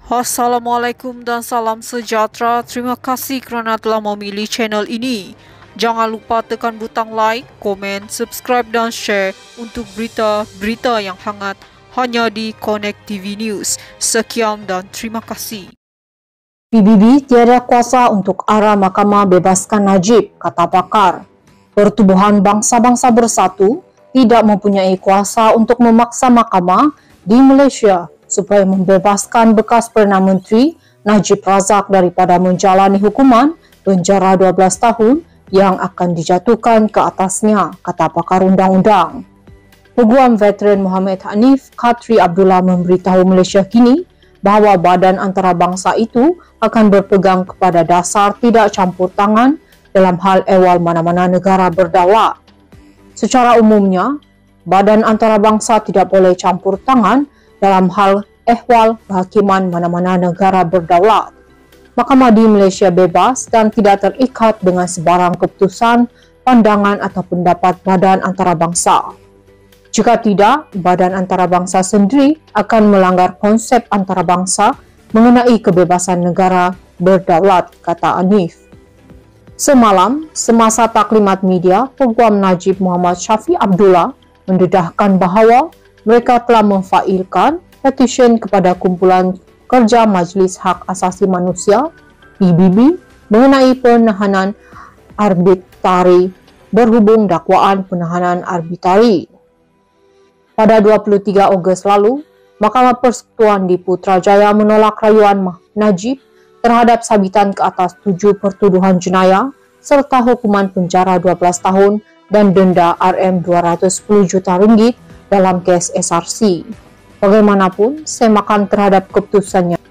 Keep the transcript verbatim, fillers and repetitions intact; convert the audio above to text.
Assalamualaikum dan salam sejahtera. Terima kasih kerana telah memilih channel ini. Jangan lupa tekan butang like, komen, subscribe dan share untuk berita-berita yang hangat hanya di Connect T V News. Sekian dan terima kasih. P B B tiada kuasa untuk arah Mahkamah bebaskan Najib, kata pakar. Pertubuhan Bangsa-Bangsa Bersatu tidak mempunyai kuasa untuk memaksa mahkamah di Malaysia supaya membebaskan bekas Perdana Menteri Najib Razak daripada menjalani hukuman penjara dua belas tahun yang akan dijatuhkan ke atasnya, kata pakar undang-undang. Peguam veteran Muhammad Hanif Khatri Abdullah memberitahu Malaysia kini bahawa badan antarabangsa itu akan berpegang kepada dasar tidak campur tangan dalam hal ehwal mana-mana negara berdaulat. Secara umumnya, badan antarabangsa tidak boleh campur tangan dalam hal ehwal kehakiman mana-mana negara berdaulat. Mahkamah di Malaysia bebas dan tidak terikat dengan sebarang keputusan, pandangan atau pendapat badan antarabangsa. Jika tidak, badan antarabangsa sendiri akan melanggar konsep antarabangsa mengenai kebebasan negara berdaulat, kata Hanif. Semalam, semasa taklimat media, Peguam Najib Muhammad Syafiq Abdullah mendedahkan bahawa mereka telah memfailkan petisyen kepada Kumpulan Kerja Majlis Hak Asasi Manusia P B B mengenai penahanan arbitrari berhubung dakwaan penahanan arbitrari. Pada dua puluh tiga Ogos lalu, Mahkamah Persekutuan di Putrajaya menolak rayuan Najib terhadap sabitan ke atas tujuh pertuduhan jenayah serta hukuman penjara dua belas tahun dan denda R M dua ratus sepuluh juta ringgit dalam kes S R C. Bagaimanapun, semakan terhadap keputusannya